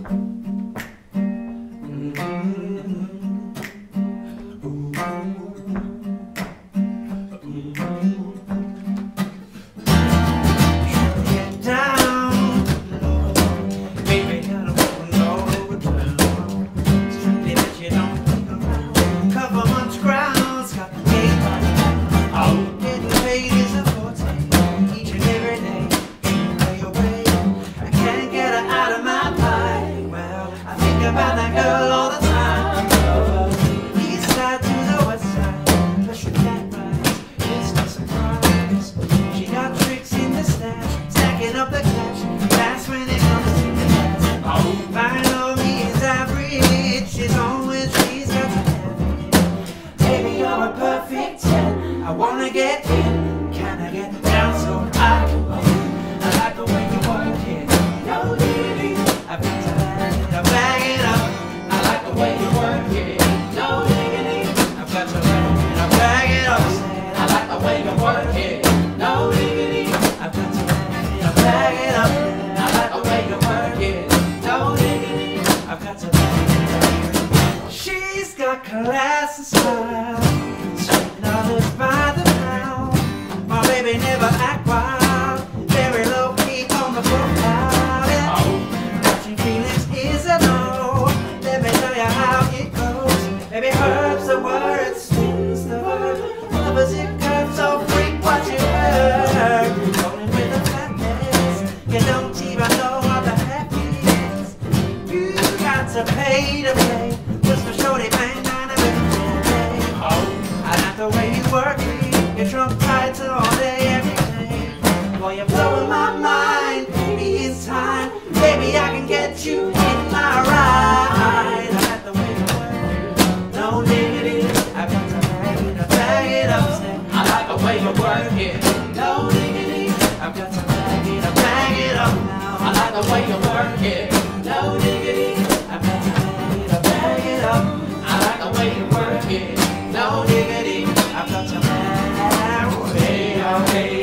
About that girl all the time. East side to the west side, but she got right. It's no surprise. She got tricks in the stash, stacking up the cash. That's when it comes to the cash. By no means average. She's on when she's got to have it. Baby, you're a perfect 10. I wanna get in. Can I get down so I can go? I like the way you work it. No diggity. I've got to have it. I bag it up. I like the way you work it. No diggity. I've got to bag it up. I like the way you work it. No diggity. I've got to bag it up. I like the way you work it. No diggity. I've got to bag it up. She's got class and style. Sweet others by the pound. My baby never act wild. Very low key on the profile. Yeah. Catching feelings is a no. Let me tell you how it goes. Baby, herbs the word, spins the verb. Lovers it curves, so freak what you heard. Rolling with the fatness. You don't even know all the happiness. You got to pay to play. Just for shorty bang down the day. I like the way you work it. You're drunk tight all day, every day. Boy, you're blowing my mind. Baby, it's time. Baby, I can get you in my ride. I like the way you work it. No diggity. I've got to bag it up. Say, I like the way you work it. No diggity. I've got to bag it up now. I like the way you work it. No diggity. I've got to bag it up. I like the way you work it. No diggity. I've got to bag it up.